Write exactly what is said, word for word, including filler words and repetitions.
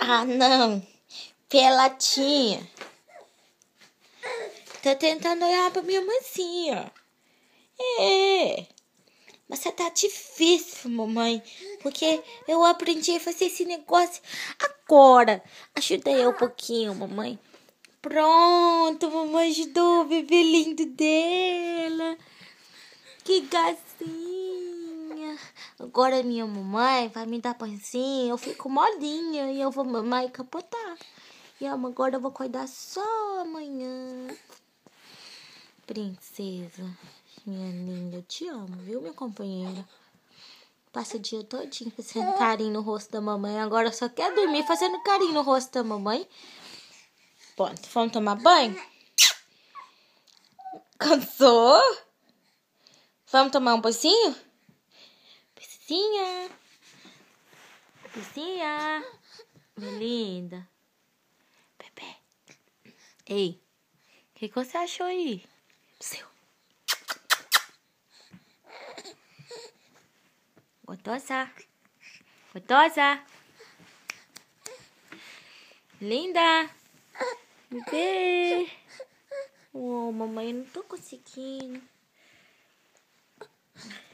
Ah, não. Pelatinha. Tá tentando olhar pra minha mansinha. É. Mas tá difícil, mamãe. Porque eu aprendi a fazer esse negócio agora. Ajuda eu um pouquinho, mamãe. Pronto, mamãe ajudou o bebê lindo dela. Que gracinha. Agora minha mamãe vai me dar pancinha. Eu fico molinha e eu vou mamar e capotar. E agora eu vou cuidar só amanhã. Princesa, minha linda, eu te amo, viu, minha companheira? Passa o dia todinho fazendo carinho no rosto da mamãe. Agora só quer dormir fazendo carinho no rosto da mamãe. Pronto, vamos tomar banho? Cansou? Vamos tomar um pocinho? Piscinha. Piscinha. Minha linda. Bebê. Ei, o que, que você achou aí? Seu. Gostosa. Gostosa. Linda. Bebê. Oh, mamãe, eu não tô conseguindo.